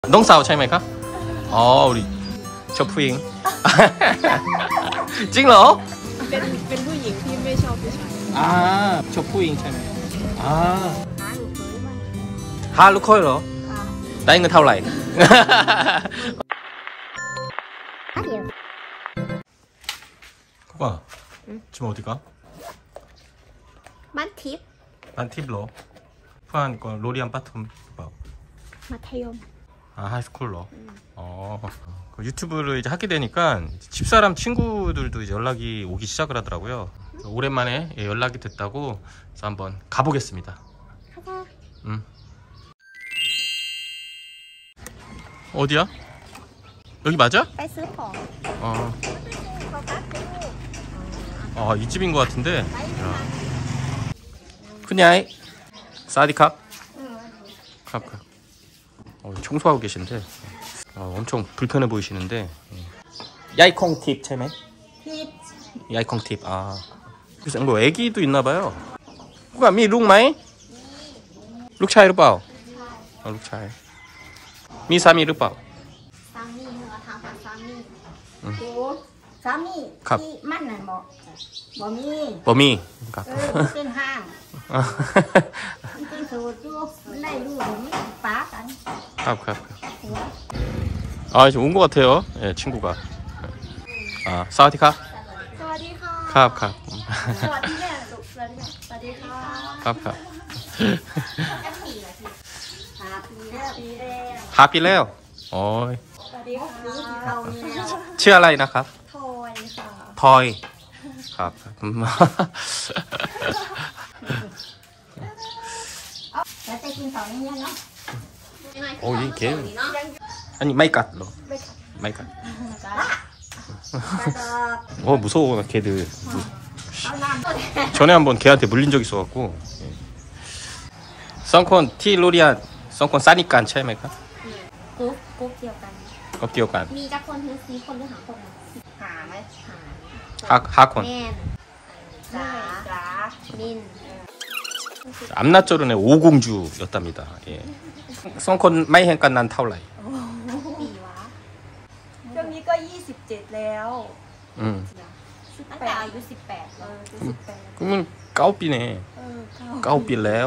น้องสาวใช่ไหมครับอ๋อชอบผู้หญิงจริงเหรอเป็นผู้หญิงที่ไม่ชอบผู้ชายชอบผู้หญิงใช่ไหมหาลูกเคยเหรอได้เงินเท่าไหร่코가 지금 어디 가? 만팁 만팁 러 후한 거 로리안 바텀 봐. 마태용 하이스쿨 러 그 유튜브를 이제 하게 되니까 집사람 친구들도 이제 연락이 오기 시작을 하더라고요. 오랜만에 연락이 됐다고 그래서 한번 가보겠습니다. 가자. 어디야? 여기 맞아? 빼스퍼 이 집인 것 같은데. 그냥 사디캅 캅. 청소하고 계신데 엄청 불편해 보이시는데. 야이콩 팁 채매? 야이콩 팁. 그래서 뭐 애기도 있나봐요. 누가 미 룩마이? 룩차이 르바오. 룩차이. 미 사미 르바오. 사미 사미 캅. 만난 뭐 범이. 캅. เป็นห้างเป็นสูตรอยู่ได้รู้ไม่ป้ากัน 캅. 지금 온 것 같아요. 예, 친구가. 사와디캅. 사와디캅. 캅. 캅. 하피래요.ชื่ออะไรนะครับทอยค่ะทอยครับแล้วจะกินต่อยังเนาะ 이 개. 아니ไม่กัดเหรอไม่กัด무서워 개들. 전에 한번 개한테 물린 적 있어갖고. 썬콘 티 로리안 썬콘 싸니까ใช่ไหมครับกุ๊กเดียวกันก็เกี่ยวกันมีจักคนถึง4คนหรือ5คนหาไหมห้าคนแม่นจ๋านิน 암나조른의 오공주였답니다. 예. 썬콘 마이 헨간 난 타올라이. ปีวะช่วงนี้ก็27แล้วตั้งแต่อายุ18 그러면 까오삐네. 까오삐래요.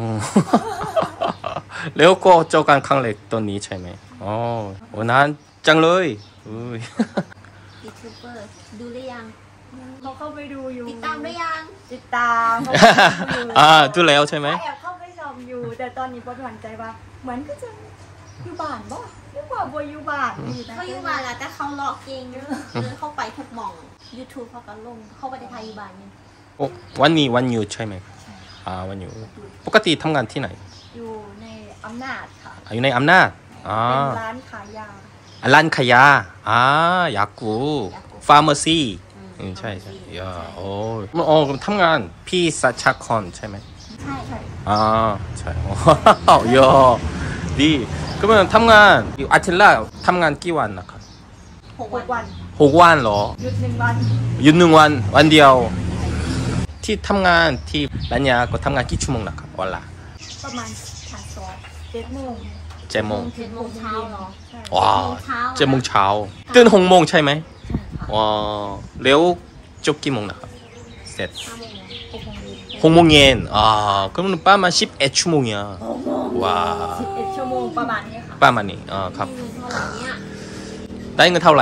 레오코 어쩌간 강렉 떴니 차이네. 난 짱เลยยูทูบเบอร์ดูหรือยังเขาเข้าไปดูอยู่ติดตามหรือยังติดตามดูแล้วใช่ไหมแอบเข้าไปชมอยู่แต่ตอนนี้ปวดหวั่นใจว่าเหมือนก็จะอยู่บ้านบ่หรือว่าบัวอยู่บ้านเขาอยู่บ้านแล้วแต่เขาหลอกเก่งเดินเข้าไปทุกหม่อง YouTube เขาก็ลงเข้าไปในไทยอยู่บ้านนี่วันอยู่ใช่ไหมวันอยู่ปกติทำงานที่ไหนอยู่ในอำนาจค่ะอยู่ในอำนาจเป็นร้านขายยาร้านขายยา야구 파머시ใช่야 그럼ทำงานพี่สัชคอนใช่ไหมใช่ใช่야ดี그러면ทำงานอาทิตย์ละทำงานกี่วันนะครับ 6 วัน 6 วันเหรอหยุด1 วันหยุด1 วันเดียวที่ทำงานที่ร้านยาก็ทำงานกี่ชั่วโมงนะครับวันละประมาณ7 โมงเช้าเหรอว้า7 โมงเช้าตื่น6 โมงใช่ไหมว้าแล้วจบกี่โมงนะครับเสร็จ6 โมงเย็น그러면ประมาณ11 ชั่วโมงเนี่ยว้า 11 ชั่วโมงประมาณนี้ค่ะประมาณนี้ครับได้เงินเท่าไหร่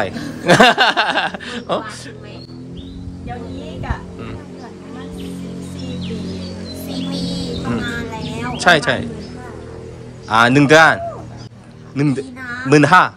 เดี๋ยวนี้กะ4 ปีประมาณแล้วใช่1 달 15,000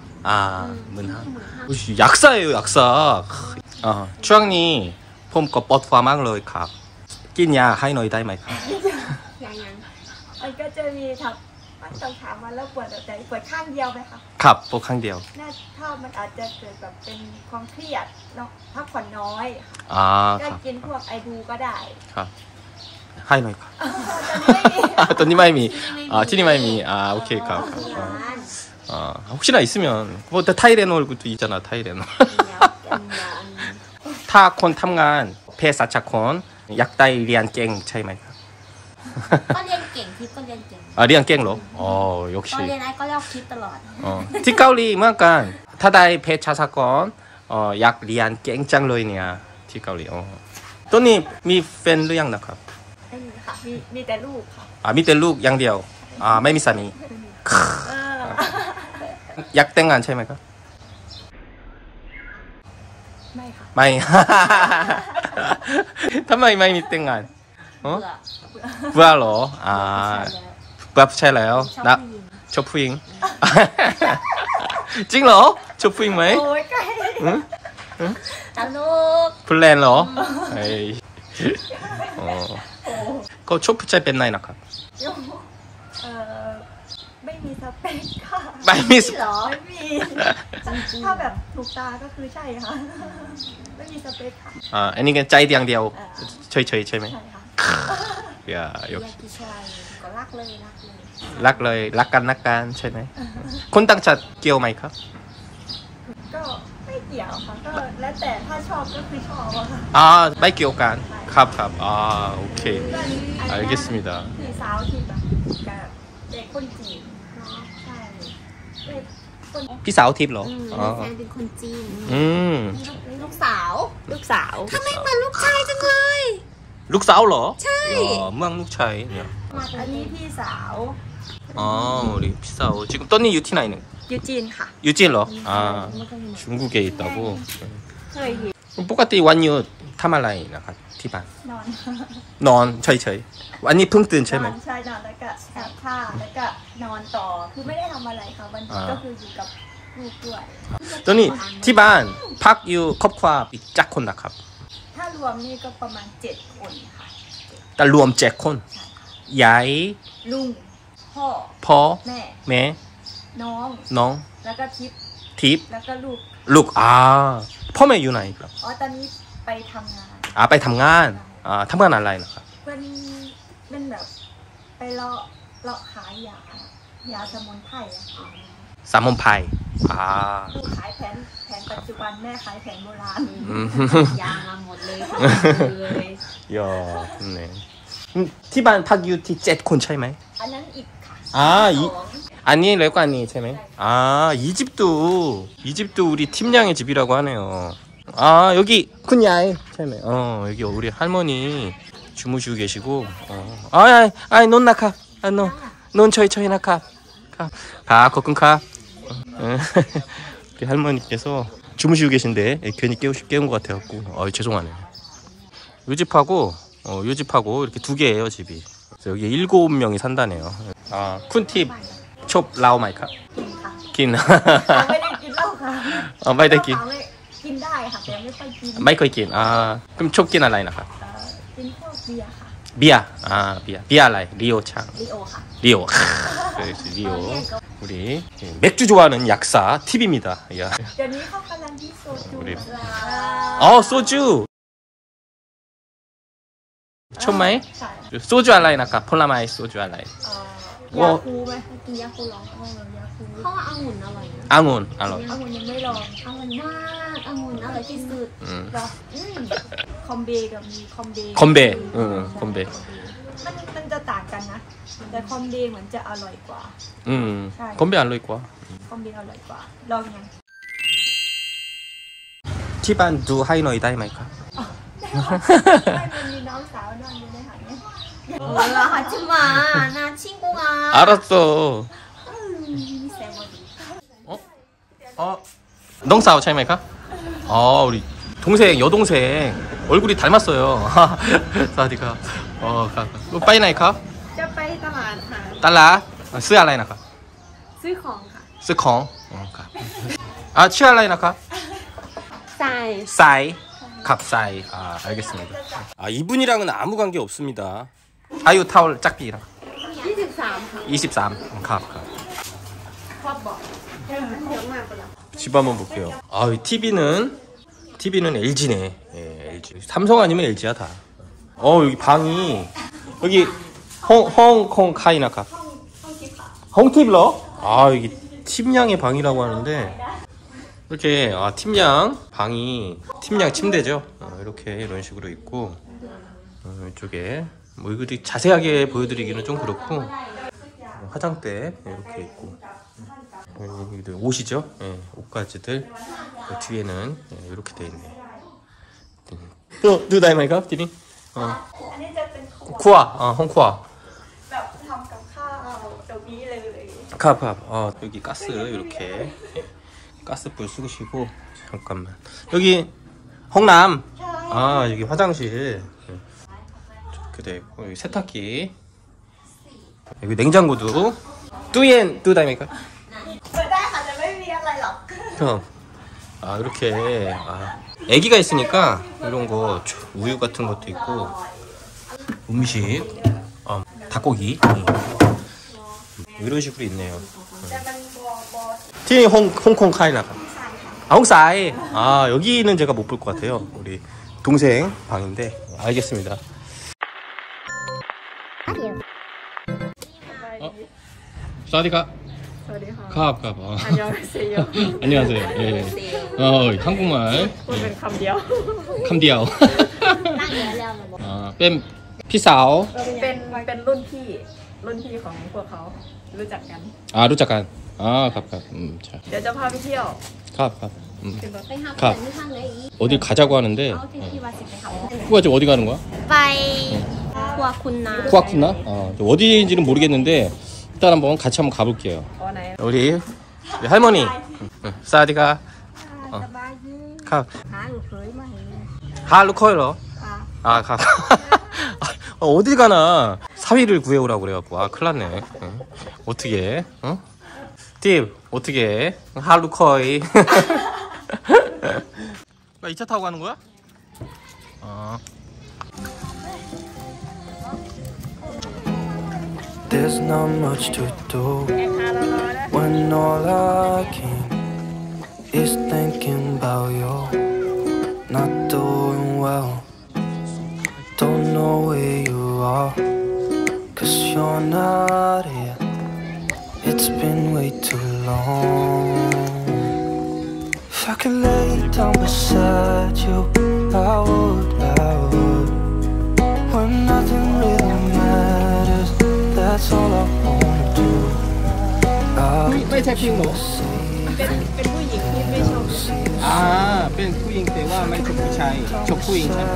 약사예요 약사 추앙니 폼거 뻗화막เลยครับกินยาให้หน่อยได้ไหมครับมันก็จะมีครับต้องถามมาแล้วปวดแต่ปวดข้างเดียวไหมครับครับปวดข้างเดียวถ้ามันอาจจะเกิดแบบเป็นความเครียดเนาะพักผ่อนน้อยก็กินพวกไอบูก็ได้ครับให้หน่อยครับตอนนี้ไม่มีที่นี่ไม่มีโอเคครับ혹시나 있으면 뭐 타이레놀 것도 있잖아 타이레놀ถ้าคนทำงานเภสัชกรอยากได้เรียนเก่งใช่ไหมครับก็เรียนเก่งทิพย์ก็เรียนเก่ง 아 리안 깽로 어 ตอน 역시 เรียนไอ้ก็เรียกทิพย์ตลอด 티까울리 뭐간 타다이 배차 사건 약 리안 깽짱로이니야 티까울리 또니 미팬 르양 나카 ไม่มีค่ะมีแต่ลูกค่ะ 아 밑에 룩 양디오 아 매미사미 เออ 약땡안 차이마이까 ไม่ค่ะ 마이 타마이 마이 밑땡안 เบื่อ 부알로 아 แล้ว 부아 차이라요 ชอบ 나 ผู้หญิง 초푸잉 찡러 초푸잉 마이 โอ้ยใกล้ 응? ตลก 플랜러 에이 그 초푸 차이 뺐나이 나카 เออไม่มีสเปคค่ะ 마이미 เหรอไม่มีถ้าแบบถูกตาก็คือใช่ค่ะ ไม่มีสเปคค่ะ 아 애니가 짜이디 양디오 저희 차이마이 ใช่ค่ะ 야 อยาก 역시 กี่ชายก็รักเลยรักเลย 락간 차이마이 콘땅차 끼오 마이카 ก็ไม่เกี่ยวค่ะก็แล้วแต่ถ้าชอบก็คือชอบอะค่ะ 아 마이 끼오간 갑갑 아 오케이 알겠습니다 พี่สาวที่แบบกับเด็กคนจีนเนาะใช่เด็กคน 피사오 팁러 แฟนเป็นคนจีน นี่ลูกสาวลูกสาวทำไมเหมือนลูกชายจังเลย 룩사울러? 차이. 무항 룩차이 อันนี้พี่สาว 아 우리 피사오 지금 떠니 유티나이는 ยูจีนค่ะ 유지일러 아 ไม่เคยเห็น 중국에 있다고 เคยเห็น 그럼 똑같이 완유 타말라이 나가 티반 นอน 넌 차이 완니 붕뜬 น 차이마이 อนใช่นอนแล้วก็ซักผ้าแล้วก็นอนต่อคือไม่ได้ทำอะไรค่ะวันนี้ก็คืออยู่กับลูกด้วย 떠니 티반 팍유 컵화 짝콘 나캅 ถ้ารวมนี่ก็ประมาณ7คนค่ะ 딸 루엄 째콘 야이 ลุงพ่อ 퍼 แม่ 매 น้อง 농 แล้วก็ทิพย์ 딥 แล้วก็ลูก 룩 아 펌에 유나이 อ๋อตอนนี้ไปทำงาน 아 빨리 탐간 아 탐간 알라이 나캅 เป็นแบบไปเลาะขายยาสมุนไพรอะค่ะ 사몬파이 아 ลูกขายแผนปัจจุบันแม่ขายแผนโบราณยามาหมดเลยเลย 야, 좋네. 티반 팍유티 zet콘 차이마이? อันนั้นอีกค่ะ 아, ส 이 อง 아니 레고 아니 차이마이? 아, 이 집도 우리 팀장의 집이라고 하네요. 아, 여기 큰야이 차이마이. 여기 우리 할머니 주무시고 계시고. 아이 논나카. 논 저희 나카. 가 거끈 가. 우리 할머니께서 주무시고 계신데 괜히 깨운 것 같아갖고 죄송하네요. 요 집하고 요 집하고 이렇게 두 개예요 집이. 그래서 여기 7명이 산다네요. 아 쿤팁 첩 라오 마이카 กินค่ะ 긴 เราไม่ได้กินเหล้าค่ะไม่ได้กินเรากินได้ค่ะแต่ไม่ค่อยกิน 마이커 긴 그럼 첩긴 알라이 나카 กินพวกเบียร์ค่ะ 비아 비아 알라이 리오 창 ลีโอค่ะ 리오 그래서 리오 우리 맥주 좋아하는 약사 팁입니다. 야. เดี๋ยวนี้เขากำลังที่โซจู 우리 อ่า 소주 촌마이 ใช่ 소주 알라이 나카 폴라마이 소주 알라이 ยาคูไหมกินยาคูลองยาคูเขาว่าองุ่นอร่อยนะ 앙온 알로 องุ่นยังไม่ลองอร่อยมากองุ่นอร่อยที่สุดหรอคอมเบกับมีคอมเบ 건배 건배 มันจะต่างกันนะ แต่คอมเบเหมือนจะอร่อยกว่า 건배 알로 있고 คอมเบอร่อยกว่า ลองยัง 티반 두 하이너이 다이 마이카 ไม่มันมีน้องสาวนอนอยู่ในหางเนี่ย 몰라 하지마 나 친구가 알았어 넝사오 차이 마이카 우리 동생 여동생 얼굴이 닮았어요 사디가 빠이나이카 จะไปตลาดค่ะ 달라 스알라이나카 ซื้อของค่ะ 스콩 치알라이나카 ใส่ 싸이 갑싸이 알겠습니다 이분이랑은 아무 관계 없습니다 아유 타올 짝비랑 23 ค่ะ 23 ชอบบอกเยอะมากเลย 집 한번 볼게요 이 TV는 LG네 LG 삼성 아니면 LG야 다 여기 방이 여기 홍콩 카이나카 홍팁러 여기 팀양의 방이라고 하는데 이렇게 팀양 방이 팀양 침대죠 이렇게 이런 식으로 있고 이쪽에 뭐 이거 자세하게 보여드리기는 좀 그렇고 화장대 이렇게 있고 여기 옷이죠. 예, 옷가지들 뒤에는 이렇게 돼 있네. 또 다이마이가 디니? อันนี้จะเป็นครัว 쿠아, 홈쿠아. แบบทำกับข้าวตรงนี้เลย 컵. 여기 가스 이렇게 가스불 쓰시고 잠깐만. 여기 홍남. 여기 화장실. 이렇게 돼 있고 여기 세탁기. 여기 냉장고도. 뚜엔 뚜다이메이까? เปิดได้ค่ะจะไม่มีอะไรหรอก 형. 이렇게 애기가 있으니까 이런 거 우유 같은 것도 있고 음식 닭고기 이런 식으로 있네요. จะเป็นบัว 티니 홍콩 카이나가. 홍사이. 여기는 제가 못 볼 것 같아요. 우리 동생 방인데. 알겠습니다. 사디가. สวัสดีค่ะ 갑. อันยองเซโย 안녕하세요. 예. 한국말. พูดเป็นคำเดียว 캄디아오. นั่งเยอะแล้วมันบอก 뺀 피사오. เป็นรุ่นพี่ของพวกเขารู้จักกัน 루자간. 갑. 자. เดี๋ยวจะพาไปเที่ยว 갑. ขึ้นรถไปหาครับเพื่อนที่ข้างเลยอีก 어딜 가자고 하는데. เอาที่ที่ว่าสิไปหา 후가 지금 어디 가는 거야? ไปครัวคุณนา 쿠아쿠나? 어디인지는 모르겠는데 일단 한번 같이 한번 가볼게요. อ๋อไหน 우리 할머니. 사디가. สบายดี 갑. หาลูกเขยมาให้ 하루코일러. 가. 어딜 가나 사위를 구해오라고 그래갖고 큰일 났네. 어떻게 팁 어떻게 하루코이. 나 2차 타고 가는 거야? There's not much to do when all I can is thinking about you. Not doing well, don't know where you are, 'cause you're not here. It's been way too long. If I could lay down beside you, I would. When nothing really matters, that's all I wanna do. ไม่ใช่พิงหรอเป็นผู้หญิงที่ไม่ชอบเป็นผู้หญิงแต่ว่าไม่ชอบผู้ชายชอบผู้หญิงใช่ไหม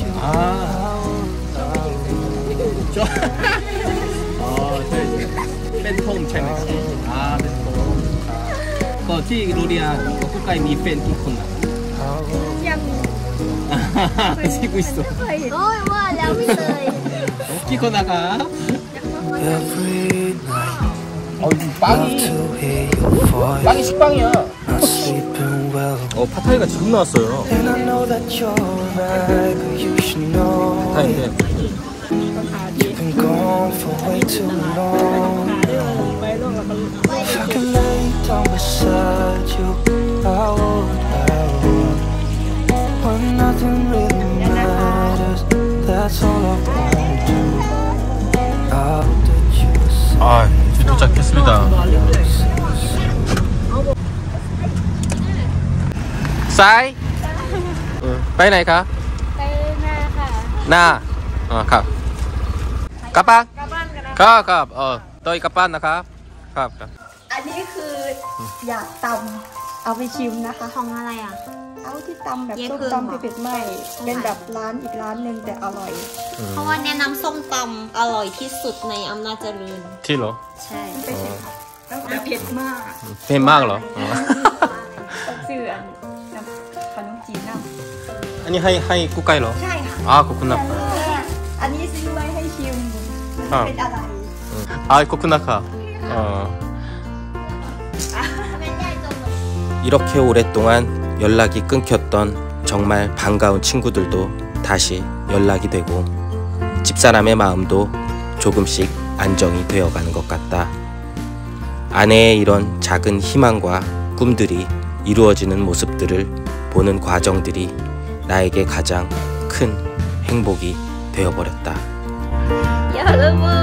ชอบใช่เป็นทงใช่ไหมเป็นทงก็ที่โรเดียก็คุกไก่มีแฟนกี่คนอ่ะยังซิกุอิสโตเคยเห็นโอ้ยว่าแล้วไม่เลยกี่คนนะคะ Every night, 빵이 to hear your voice. 빵이 식빵이야. Not sleeping well, 파타이가 지금 나왔어요. and I know that you're right, but you should know 파타이인데 you've been gone for way too long. ไปโลกแล้วก็ If I could lay down beside you, I would. When nothing really matters, that's all I wanna do. I'll let you say. 도착했습니다. 싸이? 빠이 나이 가? ไปหน้าค่ะ 나? 가. 까빵? กลับบ้านกันนะ 가. 너희 까빵 나 가. 가. อันนี้คืออยากตำเอาไปชิมนะคะของอะไรอ่ะเอาที่ตำแบบเย้ส้มคือตำเผ็ดๆไม่เป็นแบบร้านอีกร้านหนึ่งแต่อร่อยเพราะว่าแนะนำส้มตำอร่อยที่สุดในอำนาจเจริญ 틸러? ใช่ไปชิมแล้วแบบเผ็ดมาก 뱀막러? ต้องซื้ออันน้ำขนมจีนน้ำ 아니 하이 꾸까이러? ใช่ค่ะ 코쿠나. อันนี้ซื้อไว้ให้ชิมมันเป็นอะไร 코쿠나카. ไม่ได้จน 이렇게 오랫동안 연락이 끊겼던 정말 반가운 친구들도 다시 연락이 되고 집사람의 마음도 조금씩 안정이 되어가는 것 같다. 아내의 이런 작은 희망과 꿈들이 이루어지는 모습들을 보는 과정들이 나에게 가장 큰 행복이 되어버렸다. 여러분